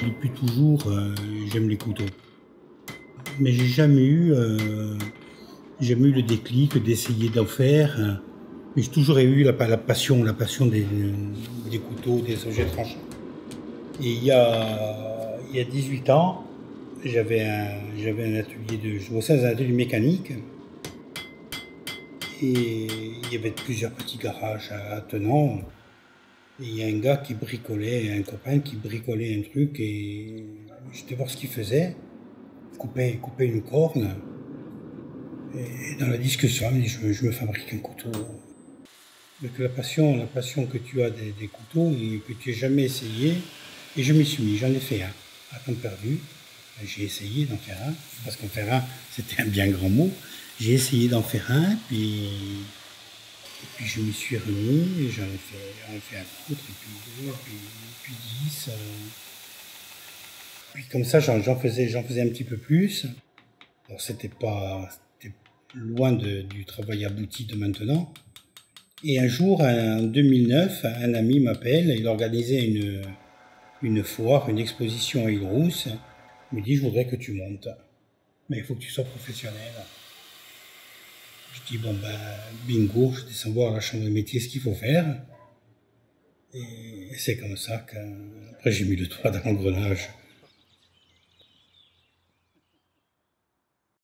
depuis toujours, j'aime les couteaux. Mais j'ai jamais eu le déclic d'essayer d'en faire. Mais j'ai toujours eu la passion des couteaux, des objets tranchants. Et il y a 18 ans, j'avais un atelier je bossais dans un atelier mécanique. Et il y avait plusieurs petits garages attenants. Et il y a un gars qui bricolait, un copain qui bricolait un truc et j'étais voir ce qu'il faisait. Il coupait une corne. Et dans la discussion, il dit, je me fabrique un couteau. Avec la passion que tu as des couteaux et que tu n'as jamais essayé. Et je m'y suis mis, j'en ai fait un. À temps perdu, j'ai essayé d'en faire un. Parce qu'en faire un, c'était un bien grand mot. J'ai essayé d'en faire un, et puis je m'y suis remis, et j'en ai fait un autre, et puis deux, et puis 10. Puis comme ça, j'en faisais un petit peu plus. Alors c'était loin du travail abouti de maintenant. Et un jour, en 2009, un ami m'appelle, il organisait une foire, une exposition à Île-Rousse. Il me dit, je voudrais que tu montes, mais il faut que tu sois professionnel. Je dis, bon ben, bingo, je descends voir à la chambre de métier ce qu'il faut faire. Et c'est comme ça qu'après j'ai mis le doigt dans l'engrenage.